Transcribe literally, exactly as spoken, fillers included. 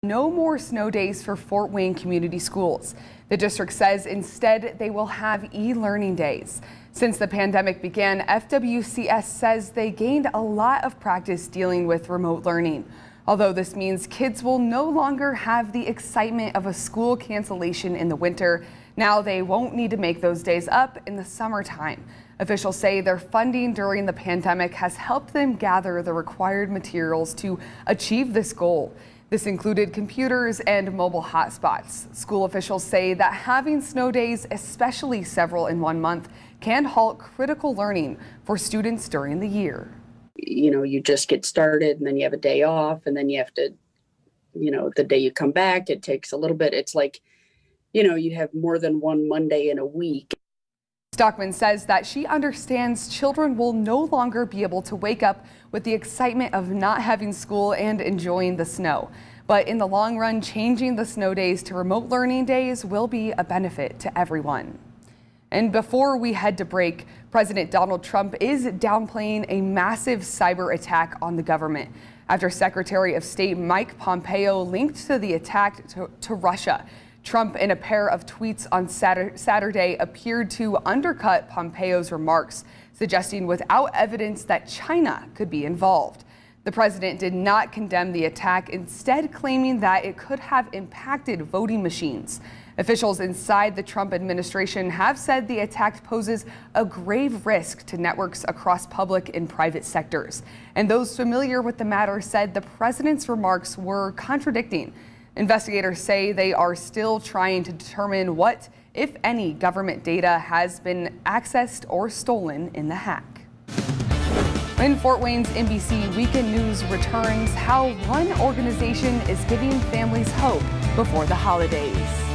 No more snow days for Fort Wayne Community Schools. The district says instead they will have e-learning days. Since the pandemic began, F W C S says they gained a lot of practice dealing with remote learning. Although this means kids will no longer have the excitement of a school cancellation in the winter, now they won't need to make those days up in the summertime. Officials say their funding during the pandemic has helped them gather the required materials to achieve this goal. This included computers and mobile hotspots. School officials say that having snow days, especially several in one month, can halt critical learning for students during the year. You know, you just get started and then you have a day off and then you have to, you know, the day you come back, it takes a little bit. It's like, you know, you have more than one Monday in a week. Stockman says that she understands children will no longer be able to wake up with the excitement of not having school and enjoying the snow. But in the long run, changing the snow days to remote learning days will be a benefit to everyone. And before we head to break, President Donald Trump is downplaying a massive cyber attack on the government after Secretary of State Mike Pompeo linked to the attack to, to Russia. Trump, in a pair of tweets on Saturday, appeared to undercut Pompeo's remarks, suggesting without evidence that China could be involved. The president did not condemn the attack, instead claiming that it could have impacted voting machines. Officials inside the Trump administration have said the attack poses a grave risk to networks across public and private sectors. And those familiar with the matter said the president's remarks were contradicting. Investigators say they are still trying to determine what, if any, government data has been accessed or stolen in the hack. In Fort Wayne's N B C Weekend News returns how one organization is giving families hope before the holidays.